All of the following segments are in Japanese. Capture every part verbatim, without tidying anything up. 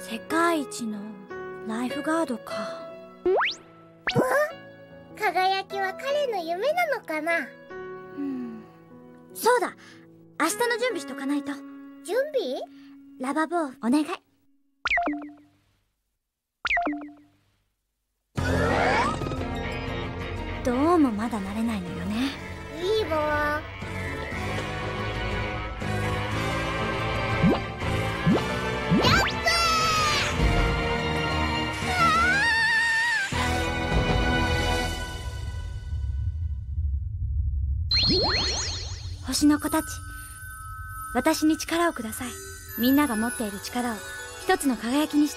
世界一のライフガードか。 輝きは彼の夢なのかな。 うん、そうだ、明日の準備しとかないと。 準備？ ラバボーお願い。どうもまだ慣れないのよね。 いいわ。 星の子たち、私に力をください。みんなが持っている力を一つの輝きにして。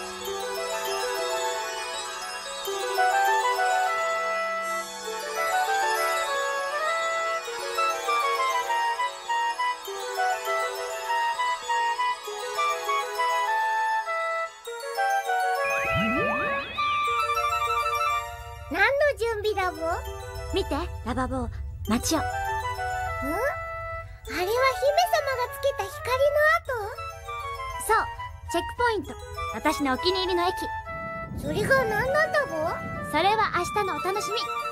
何の準備だぼ？ 見て、ラバボー、街を。 ん？あれは姫様がつけた光の跡？ そう、チェックポイント。私のお気に入りの駅。 それが何なんだぼ？ それは明日のお楽しみ。